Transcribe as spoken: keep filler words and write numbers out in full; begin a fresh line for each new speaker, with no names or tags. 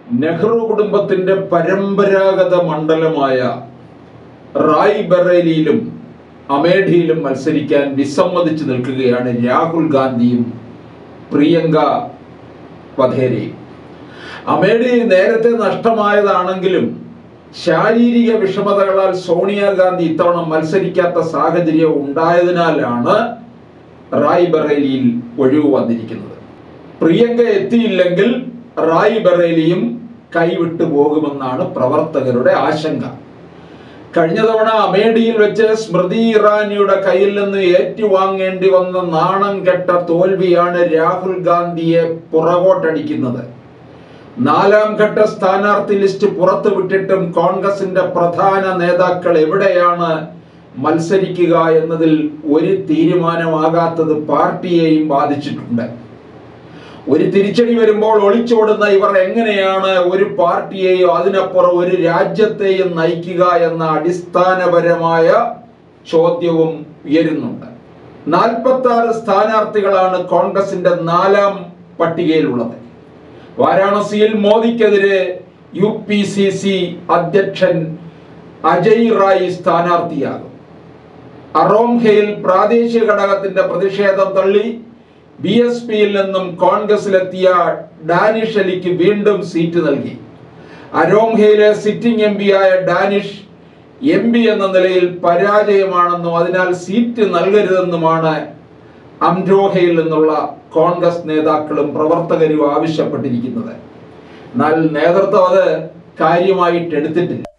നെഹ്റു കുടുംബത്തിന്റെ പരമ്പരാഗത മണ്ഡലമായ റായ്ബറേലിയിലും അമേഠിയിലും മത്സരിക്കാൻ വിസമ്മതിച്ചു നിൽക്കുകയാണ് രാഹുൽ ഗാന്ധിയും പ്രിയങ്ക വധേരയും. അമേഠി നേരത്തെ നഷ്ടമായതാണെങ്കിലും ശാരീരിക വിഷമതകളാൽ സോണിയാഗാന്ധി ഇത്തവണ മത്സരിക്കാത്ത സാഹചര്യം ഉണ്ടായതിനാലാണ് റായ്ബറേലിയിൽ ഒഴിവ് വന്നിരിക്കുന്നത്. പ്രിയങ്ക എത്തിയില്ലെങ്കിൽ റായ്ബറേലിയും കൈവിട്ടു പോകുമെന്നാണ് പ്രവർത്തകരുടെ ആശങ്ക. കഴിഞ്ഞ തവണ അമേഠിയിൽ വെച്ച് സ്മൃതി ഇറാനിയുടെ കയ്യിൽ നിന്ന് ഏറ്റുവാങ്ങേണ്ടി വന്ന നാണം കെട്ട തോൽവിയാണ് രാഹുൽ ഗാന്ധിയെ പുറകോട്ടടിക്കുന്നത്. നാലാം ഘട്ട സ്ഥാനാർത്ഥി ലിസ്റ്റ് പുറത്തുവിട്ടിട്ടും കോൺഗ്രസിന്റെ പ്രധാന നേതാക്കൾ എവിടെയാണ് മത്സരിക്കുക എന്നതിൽ ഒരു തീരുമാനമാകാത്തത് പാർട്ടിയെയും ബാധിച്ചിട്ടുണ്ട്. ഒരു തിരിച്ചടി വരുമ്പോൾ ഒളിച്ചോടുന്ന ഇവർ എങ്ങനെയാണ് ഒരു പാർട്ടിയെയോ അതിനപ്പുറം ഒരു രാജ്യത്തെയും നയിക്കുക എന്ന അടിസ്ഥാനപരമായ ചോദ്യവും ഉയരുന്നുണ്ട്. നാൽപ്പത്തി ആറ് സ്ഥാനാർത്ഥികളാണ് കോൺഗ്രസിന്റെ നാലാം പട്ടികയിലുള്ളത്. വാരാണസിയിൽ മോദിക്കെതിരെ യു പി സി സി അധ്യക്ഷൻ അജയ് റായ് സ്ഥാനാർത്ഥിയാകും. അറോംഹയിൽ പ്രാദേശിക ഘടകത്തിന്റെ പ്രതിഷേധം തള്ളി ബി എസ് പിയിൽ നിന്നും കോൺഗ്രസിലെത്തിയ ഡാനിഷ് അലിക്ക് വീണ്ടും സീറ്റ് നൽകി. അരോംഹയിലെ സിറ്റിംഗ് എം പി ആയ ഡാനിഷ് എം പി എന്ന നിലയിൽ പരാജയമാണെന്നും അതിനാൽ സീറ്റ് നൽകരുതെന്നുമാണ് അംരോഹയിൽ നിന്നുള്ള കോൺഗ്രസ് നേതാക്കളും പ്രവർത്തകരും ആവശ്യപ്പെട്ടിരിക്കുന്നത്. എന്നാൽ നേതൃത്വം അത് കാര്യമായിട്ട് എടുത്തിട്ടില്ല.